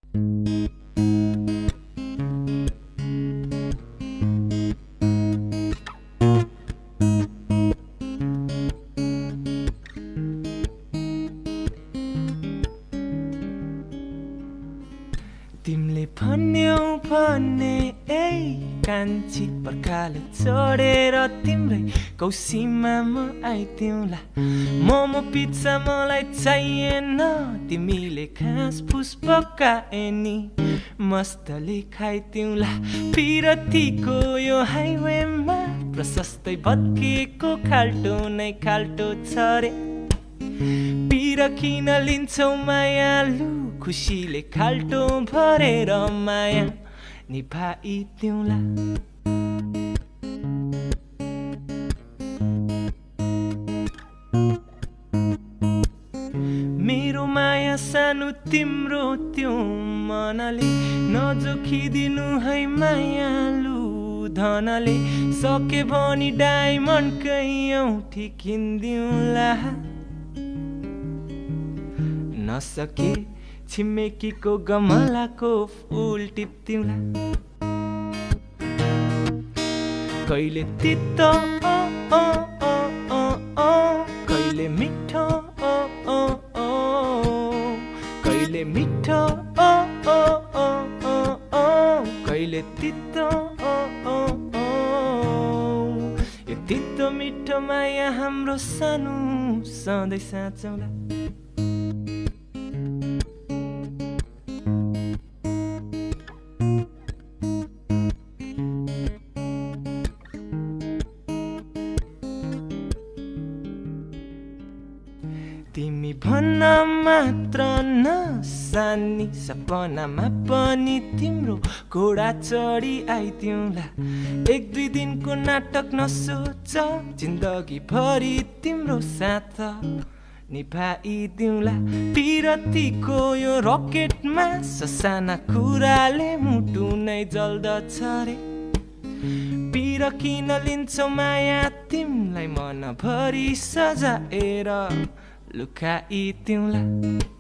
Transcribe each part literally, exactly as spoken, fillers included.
तिमले भन्यौ भने ए कान्छी पर्खाले चढेर तिम्रै कौसीमा म आइदिउँला मोमो पिज्जा मलाई चाहिएन तिमीले घाँस फुस पकाए नि मस्तले खाइदिउँला पिरतीको यो हाइवेमा प्रशस्तै भत्किएको खाल्टो नै खाल्टो छ रे पिर किन लिन्छौ मायालु खुसीले खाल्टो भरेर माया निभाइदिउँला मेरो माया सानो तिम्रो त्यो मनले नजोखिदिनु है मायालु धनले सके भनी डायमन्डकै औँठी किन्दिउँला नसके छिमेकीको गमलाको फूल टिप्दिउँला कहिले तितो ओ ओ ओ ओ ओ कहिले मिठो ओ ओ ओ कहिले मिठो ओ ओ ओ ओ ओ कहिले तितो ओ ओ ओ यो तितो मिठो माया हाम्रो सानो सधैँ साँचौला तिमी भन्न मात्र नसानी सपनामा पनि तिम्रो घोडा चढी आइदिउँला एक दुई दिनको नाटक नसोच जिन्दगी भरि तिम्रो साथ निभाइदिउँला पिरतीको यो रकेटमा ससाना कुराले मुटु नै जल्दछ रे पिर किन लिन्छौ माया तिमलाई मनभरि सजाएर लुकाइदिउँला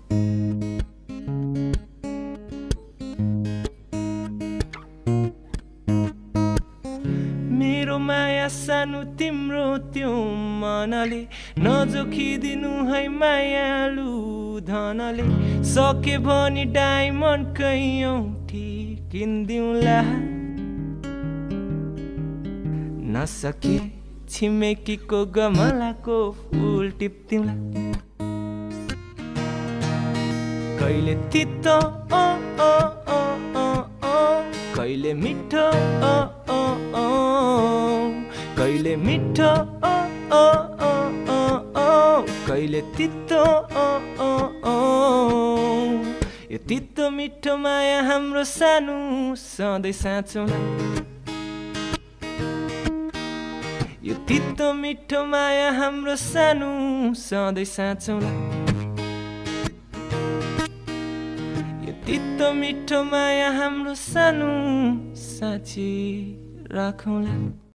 मेरो माया सानो तिम्रो त्यो मनले नजोखिदिनु है मायालु धनले सके भनी डायमन्डकै औँठी किन्दिउँला नसके छिमेकीको गमलाको फूल टिप्दिउँला कहिले तितो ओ ओ ओ ओ ओ कहिले मिठो ओ ओ ओ कहिले मिठो ओ ओ ओ ओ ओ कहिले तितो ओ ओ ओ यो तितो मिठो माया हाम्रो सानो सधैँ साँचौला यो तितो मिठो माया हाम्रो सानो सधैँ साँचौला यो तितो मिठो माया हाम्रो सानो साँची राखौँला